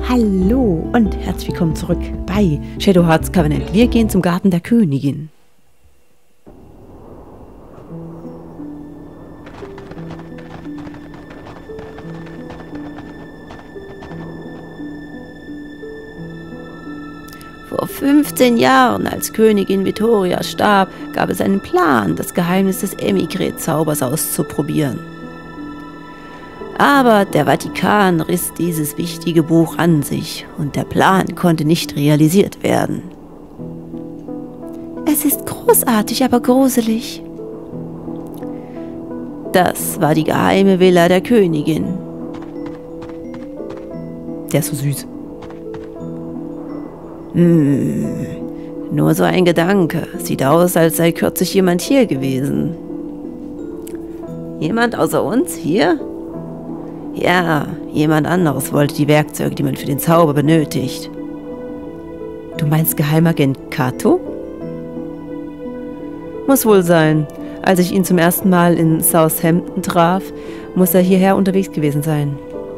Hallo und herzlich willkommen zurück bei Shadow Hearts Covenant. Wir gehen zum Garten der Königin. Vor 15 Jahren, als Königin Vittoria starb, gab es einen Plan, das Geheimnis des Emigret-Zaubers auszuprobieren. Aber der Vatikan riss dieses wichtige Buch an sich und der Plan konnte nicht realisiert werden. Es ist großartig, aber gruselig. Das war die geheime Villa der Königin. Der ist so süß. Nur so ein Gedanke. Sieht aus, als sei kürzlich jemand hier gewesen. Jemand außer uns hier? Ja, jemand anderes wollte die Werkzeuge, die man für den Zauber benötigt. Du meinst Geheimagent Kato? Muss wohl sein. Als ich ihn zum ersten Mal in Southampton traf, muss er hierher unterwegs gewesen sein.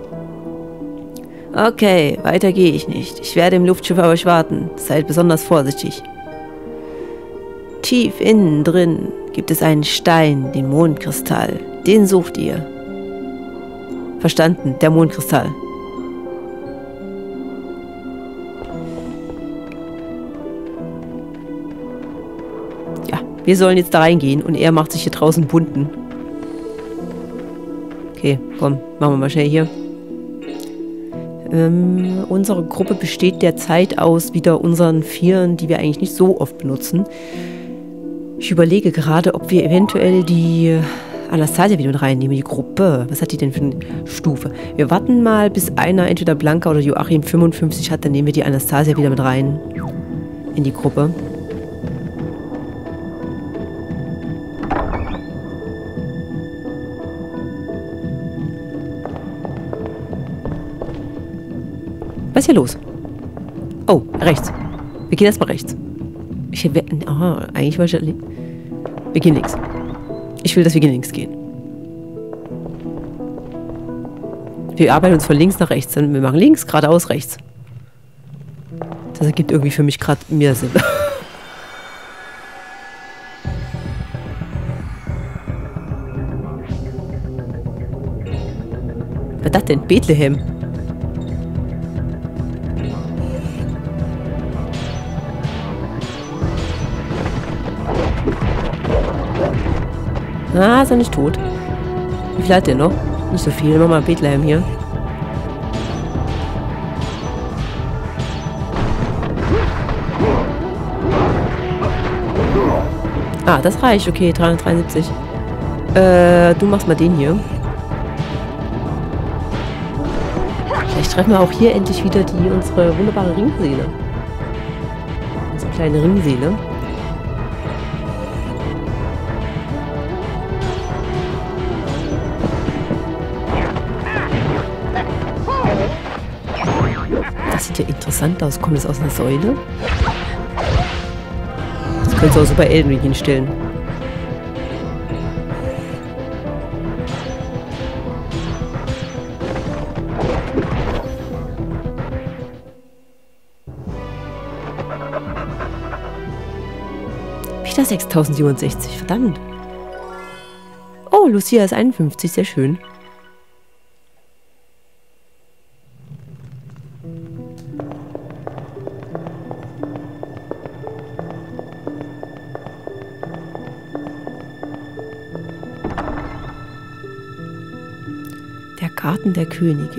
Okay, weiter gehe ich nicht. Ich werde im Luftschiff auf euch warten. Seid besonders vorsichtig. Tief innen drin gibt es einen Stein, den Mondkristall. Den sucht ihr. Verstanden, der Mondkristall. Ja, wir sollen jetzt da reingehen und er macht sich hier draußen bunten. Okay, komm, machen wir mal schnell hier. Unsere Gruppe besteht derzeit aus wieder unseren Vieren, die wir eigentlich nicht so oft benutzen. Ich überlege gerade, ob wir eventuell die Anastasia wieder mit reinnehmen, die Gruppe. Was hat die denn für eine Stufe? Wir warten mal, bis einer, entweder Blanca oder Joachim, 55 hat, dann nehmen wir die Anastasia wieder mit rein in die Gruppe. Was ist hier los? Oh, rechts. Wir gehen erstmal rechts. Eigentlich wollte ich... Wir gehen links. Ich will, dass wir links gehen. Wir arbeiten uns von links nach rechts. Wir machen links, geradeaus, rechts. Das ergibt irgendwie für mich gerade mehr Sinn. Was ist das denn? Bethlehem. Ah, ist er nicht tot. Wie viel hat der noch? Nicht so viel. Machen wir mal Bethlehem hier. Ah, das reicht. Okay, 373. Du machst mal den hier. Vielleicht treffen wir auch hier endlich wieder unsere wunderbare Ringseele. Unsere kleine Ringseele. Das sieht ja interessant aus. Kommt das aus einer Säule? Das könntest du auch so bei Elden Ring hinstellen. Wieder 6067, verdammt. Oh, Lucia ist 51, sehr schön. Der Garten der Königin.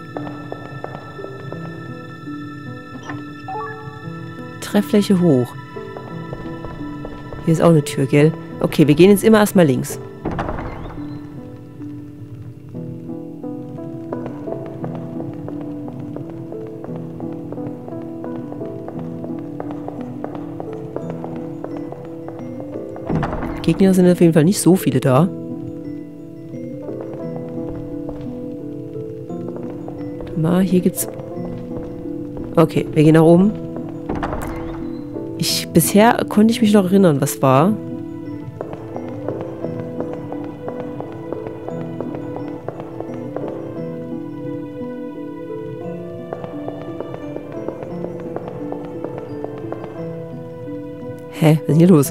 Trefffläche hoch. Hier ist auch eine Tür, gell? Okay, wir gehen jetzt immer erstmal links. Gegner sind auf jeden Fall nicht so viele da. Mal, hier gibt's... Okay, wir gehen nach oben. Bisher konnte ich mich noch erinnern, was war. Hä? Was ist denn hier los?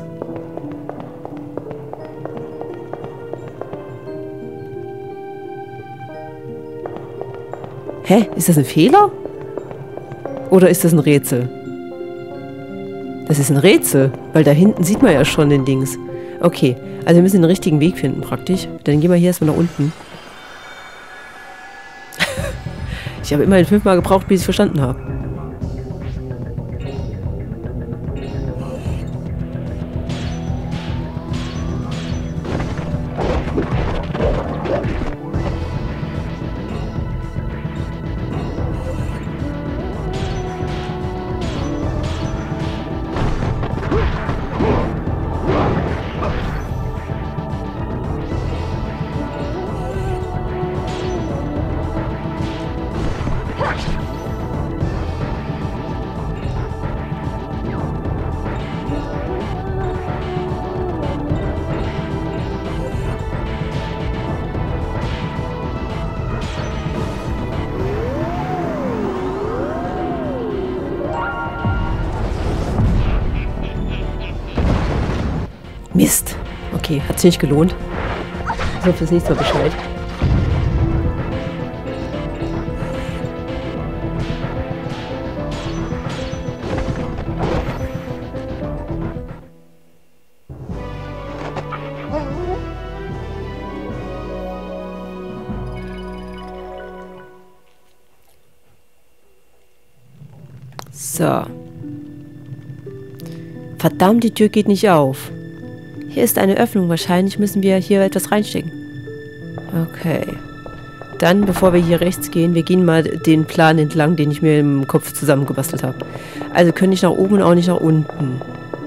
Hä? Ist das ein Fehler? Oder ist das ein Rätsel? Das ist ein Rätsel, weil da hinten sieht man ja schon den Dings. Okay, also wir müssen den richtigen Weg finden praktisch. Dann gehen wir hier erstmal nach unten. Ich habe immerhin 5-mal gebraucht, bis ich es verstanden habe. Mist. Okay, hat sich nicht gelohnt. So, fürs nächste Mal Bescheid. So. Verdammt, die Tür geht nicht auf. Hier ist eine Öffnung. Wahrscheinlich müssen wir hier etwas reinstecken. Okay. Dann, bevor wir hier rechts gehen, wir gehen mal den Plan entlang, den ich mir im Kopf zusammengebastelt habe. Also können nicht nach oben und auch nicht nach unten.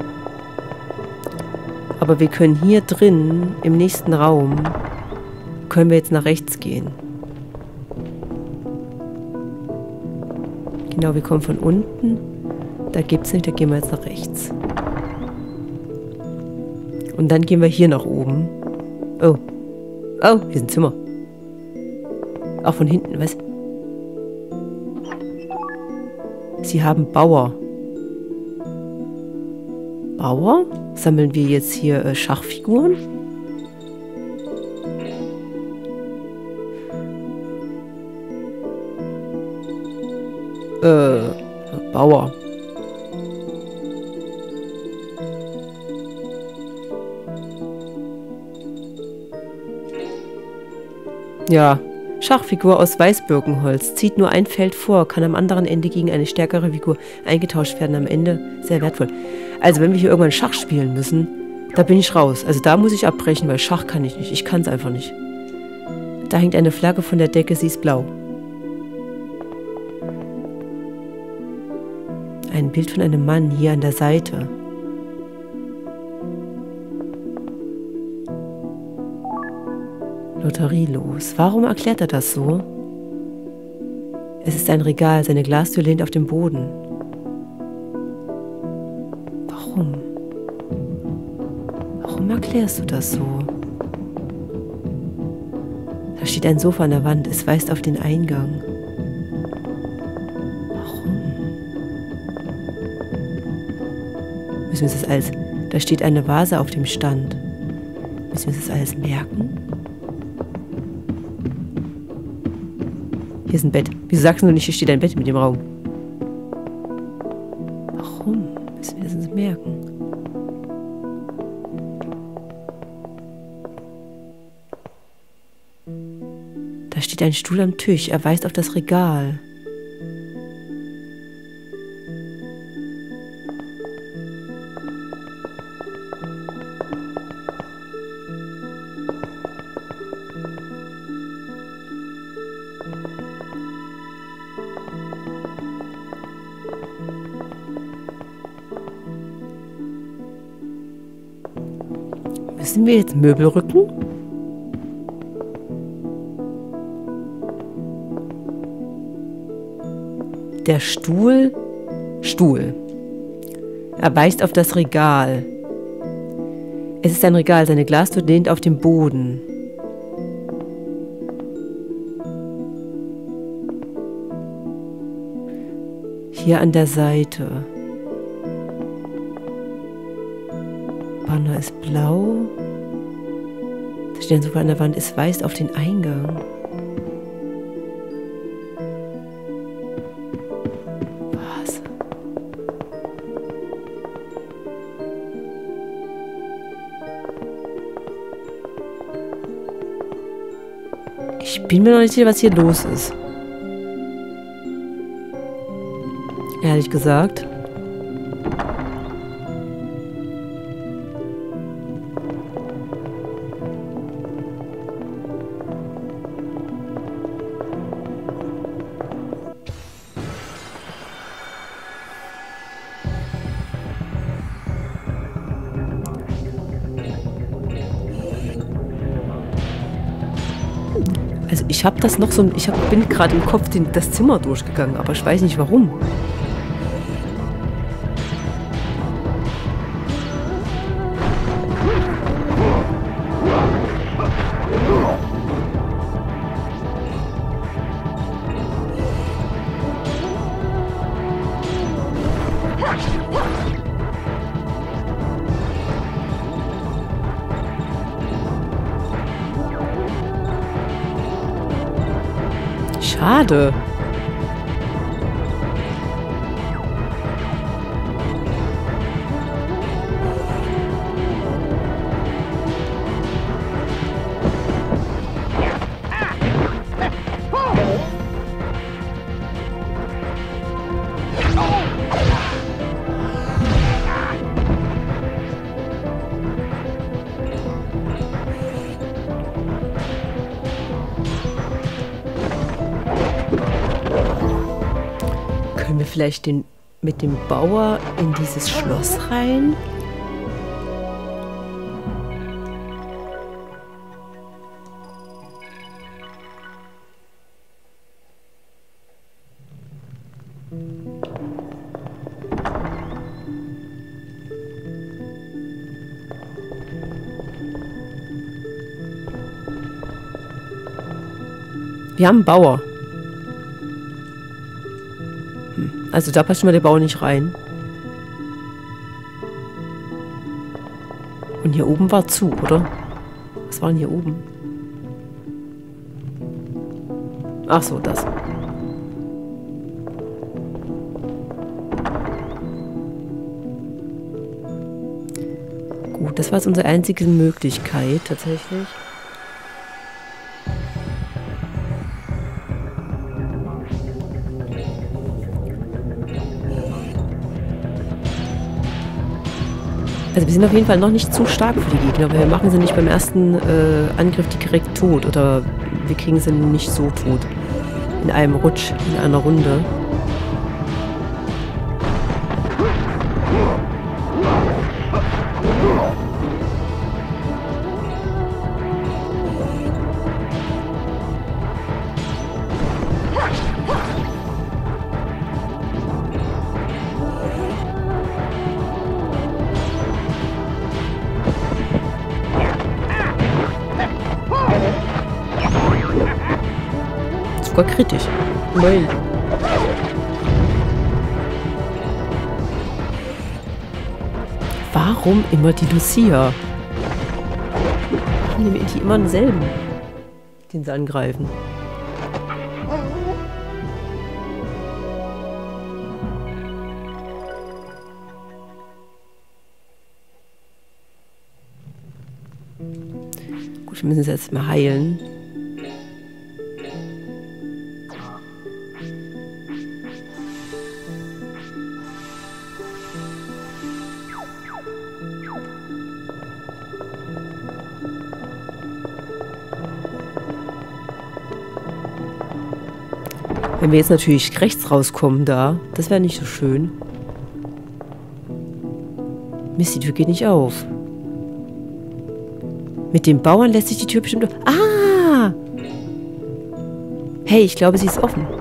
Aber wir können hier drin, im nächsten Raum, können wir jetzt nach rechts gehen. Genau, wir kommen von unten. Da gibt es nicht, da gehen wir jetzt nach rechts. Und dann gehen wir hier nach oben. Oh. Oh, hier ist ein Zimmer. Auch von hinten, was? Sie haben Bauer. Bauer? Sammeln wir jetzt hier Schachfiguren? Bauer. Ja, Schachfigur aus Weißbirkenholz. Zieht nur ein Feld vor, kann am anderen Ende gegen eine stärkere Figur eingetauscht werden. Am Ende sehr wertvoll. Also wenn wir hier irgendwann Schach spielen müssen, da bin ich raus. Also da muss ich abbrechen, weil Schach kann ich nicht. Ich kann es einfach nicht. Da hängt eine Flagge von der Decke, sie ist blau. Ein Bild von einem Mann hier an der Seite. Lotterielos. Warum erklärt er das so? Es ist ein Regal, seine Glastür lehnt auf dem Boden. Warum? Warum erklärst du das so? Da steht ein Sofa an der Wand, es weist auf den Eingang. Warum? Müssen wir das alles... Da steht eine Vase auf dem Stand. Müssen wir das alles merken? Hier ist ein Bett. Wieso sagst du nicht, hier steht ein Bett mit dem Raum? Warum? Müssen wir das uns merken? Da steht ein Stuhl am Tisch. Er weist auf das Regal. Müssen wir jetzt Möbel rücken? Der Stuhl. Er weist auf das Regal. Es ist ein Regal, seine Glastür lehnt auf dem Boden. Hier an der Seite. Banner ist blau. Da steht sogar an der Wand, es weist auf den Eingang. Was? Ich bin mir noch nicht sicher, was hier los ist. Ehrlich gesagt. Also ich habe das noch so, bin gerade im Kopf das Zimmer durchgegangen, aber ich weiß nicht warum. Schade. Können wir vielleicht mit dem Bauer in dieses Schloss rein? Wir haben einen Bauer. Also da passt schon mal der Bauer nicht rein. Und hier oben war zu, oder? Was war denn hier oben? Ach so, das. Gut, das war jetzt unsere einzige Möglichkeit, tatsächlich. Also wir sind auf jeden Fall noch nicht zu stark für die Gegner, aber wir machen sie nicht beim ersten Angriff direkt tot oder wir kriegen sie nicht so tot. In einem Rutsch, in einer Runde. Sogar kritisch. Nein. Warum immer die Lucia? Warum nehmen die immer denselben, den sie angreifen? Gut, wir müssen sie jetzt mal heilen. Wenn wir jetzt natürlich rechts rauskommen da, das wäre nicht so schön. Mist, die Tür geht nicht auf. Mit dem Bauern lässt sich die Tür bestimmt... Ah! Hey, ich glaube, sie ist offen.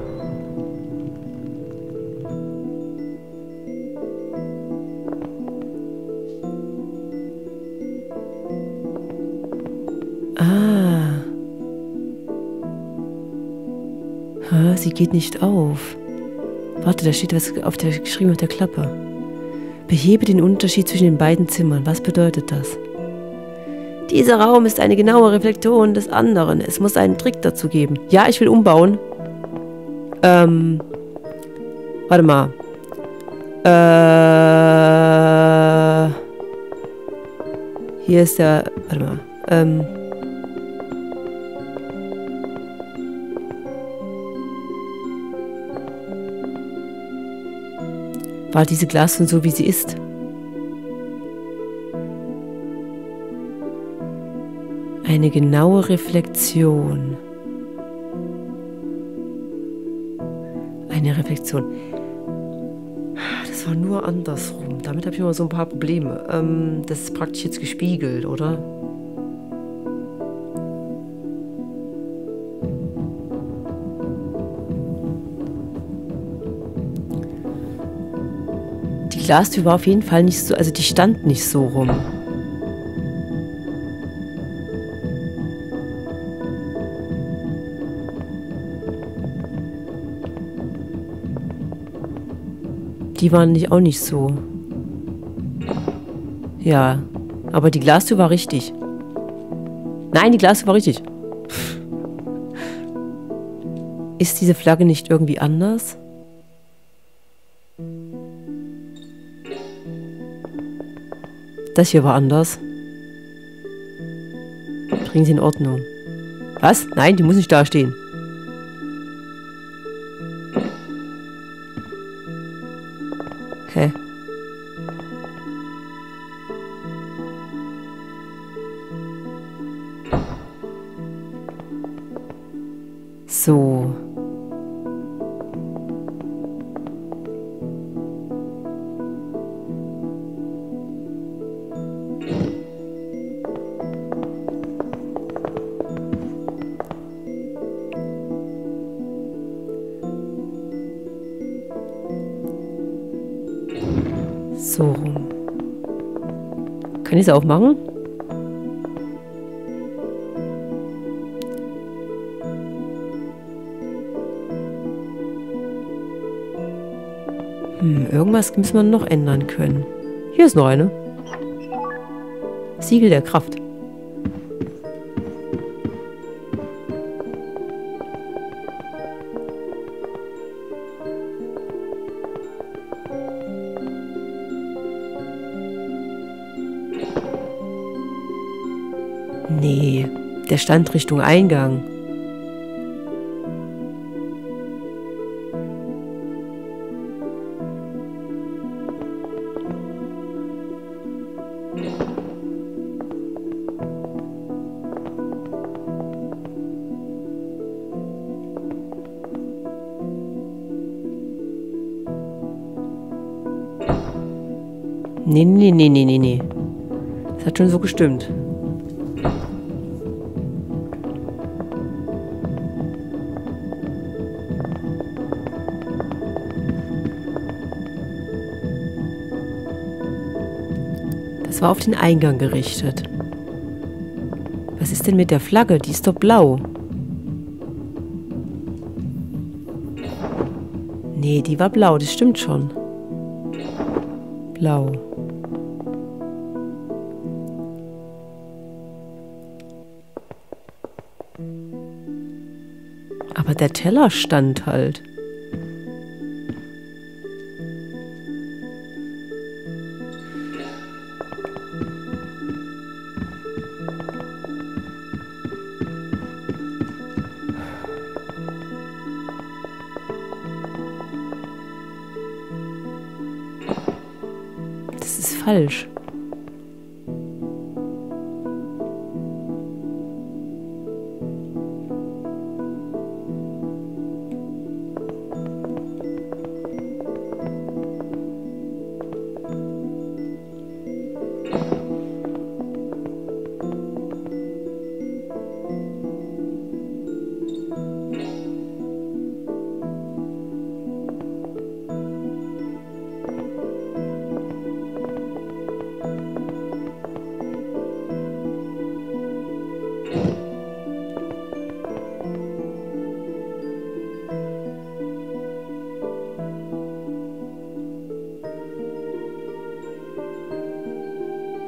Sie geht nicht auf. Warte, da steht was geschrieben auf der Klappe. Behebe den Unterschied zwischen den beiden Zimmern. Was bedeutet das? Dieser Raum ist eine genaue Reflexion des anderen. Es muss einen Trick dazu geben. Ja, ich will umbauen. Warte mal. Hier ist der... Warte mal. War diese Glaswand so, wie sie ist? Eine genaue Reflexion. Eine Reflexion. Das war nur andersrum. Damit habe ich immer so ein paar Probleme. Das ist praktisch jetzt gespiegelt, oder? Die Glastür war auf jeden Fall nicht so, also die stand nicht so rum. Die waren auch nicht so. Ja, aber die Glastür war richtig. Nein, die Glastür war richtig. Ist diese Flagge nicht irgendwie anders? Das hier war anders. Bringen Sie in Ordnung. Was? Nein, die muss nicht da stehen. Hä? So. So rum. Kann ich es aufmachen? Irgendwas müssen wir noch ändern können. Hier ist noch eine. Siegel der Kraft. Nee, der stand Richtung Eingang. Nee. Das hat schon so gestimmt. Das war auf den Eingang gerichtet. Was ist denn mit der Flagge? Die ist doch blau. Nee, die war blau, das stimmt schon. Blau. Aber der Teller stand halt. Das ist falsch.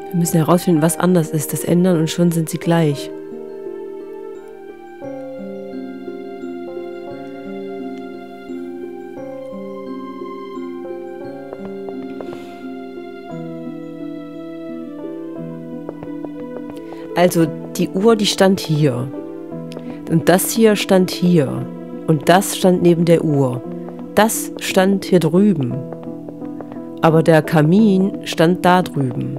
Wir müssen herausfinden, was anders ist. Das ändern und schon sind sie gleich. Also die Uhr, die stand hier. Und das hier stand hier. Und das stand neben der Uhr. Das stand hier drüben. Aber der Kamin stand da drüben.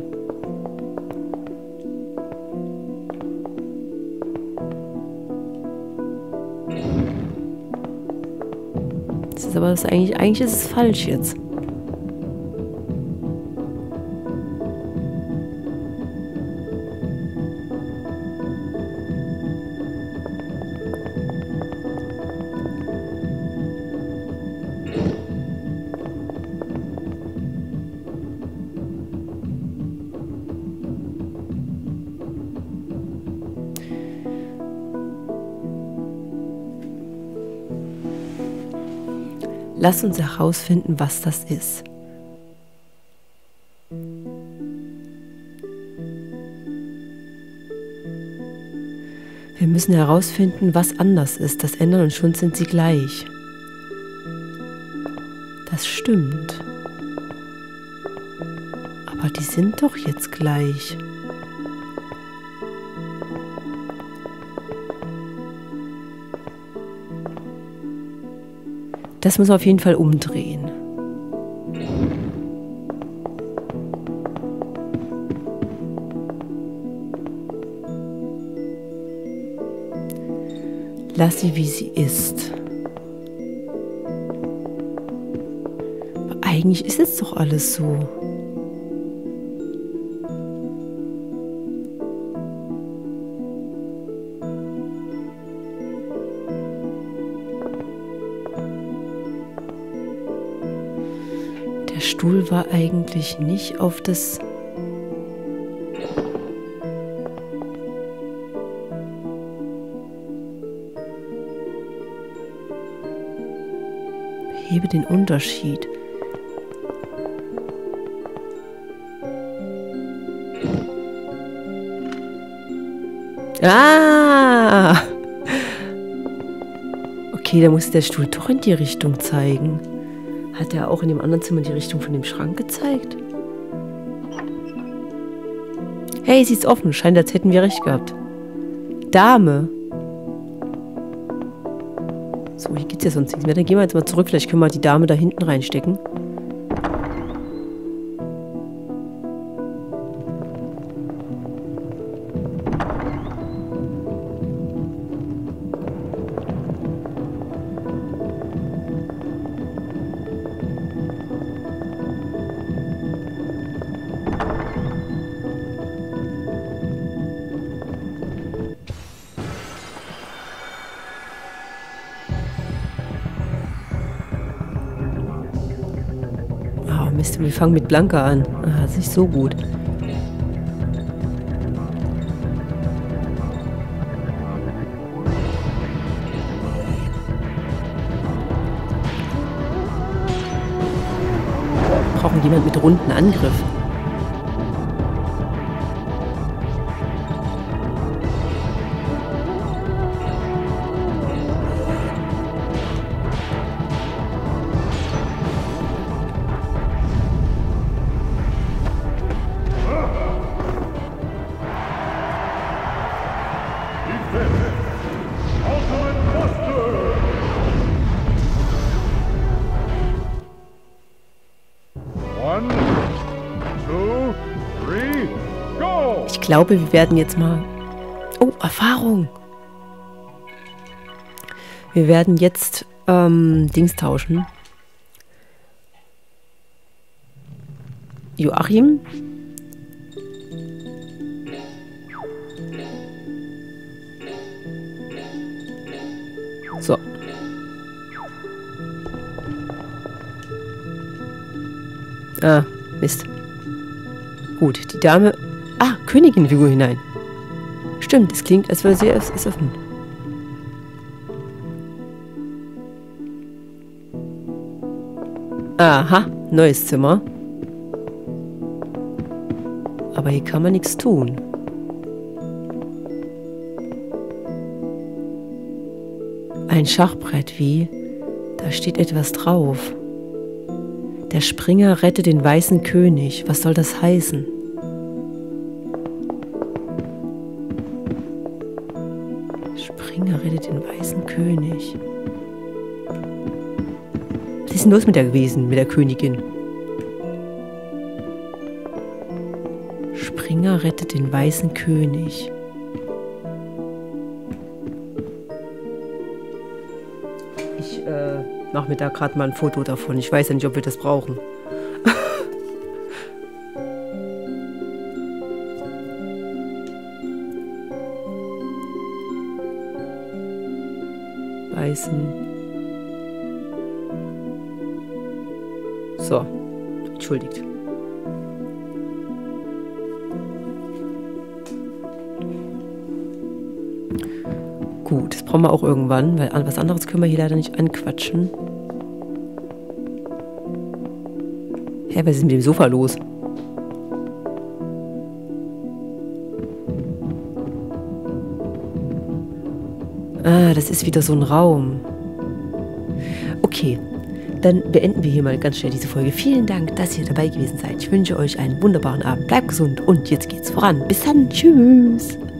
Das ist aber das eigentlich ist es falsch jetzt. Lass uns herausfinden, was das ist. Wir müssen herausfinden, was anders ist. Das ändern und schon sind sie gleich. Das stimmt. Aber die sind doch jetzt gleich. Das muss auf jeden Fall umdrehen. Lass sie, wie sie ist. Aber eigentlich ist es doch alles so. Der Stuhl war eigentlich nicht auf das... Hebe den Unterschied. Ah! Okay, da muss der Stuhl doch in die Richtung zeigen. Hat er auch in dem anderen Zimmer die Richtung von dem Schrank gezeigt? Hey, sie ist offen. Scheint, als hätten wir recht gehabt. Dame. So, hier gibt es ja sonst nichts mehr. Dann gehen wir jetzt mal zurück. Vielleicht können wir die Dame da hinten reinstecken. Mist, wir fangen mit Blanca an. Ah, das ist nicht so gut. Wir brauchen jemanden mit runden Angriff. Ich glaube, wir werden jetzt mal... Oh, Erfahrung! Wir werden jetzt Dings tauschen. Joachim. So. Ah, Mist. Gut, die Dame... Ah, Königin-Figur hinein. Stimmt, es klingt, als würde sie es öffnen. Aha, neues Zimmer. Aber hier kann man nichts tun. Ein Schachbrett, wie? Da steht etwas drauf. Der Springer rettet den weißen König. Was soll das heißen? Springer rettet den weißen König. Was ist denn los mit der gewesen, mit der Königin? Springer rettet den weißen König. Ich mache mir da gerade mal ein Foto davon. Ich weiß ja nicht, ob wir das brauchen. Weißen. So, entschuldigt. Gut, das brauchen wir auch irgendwann, weil was anderes können wir hier leider nicht anquatschen. Hä, was ist mit dem Sofa los? Ah, das ist wieder so ein Raum. Okay, dann beenden wir hier mal ganz schnell diese Folge. Vielen Dank, dass ihr dabei gewesen seid. Ich wünsche euch einen wunderbaren Abend. Bleibt gesund und jetzt geht's voran. Bis dann. Tschüss.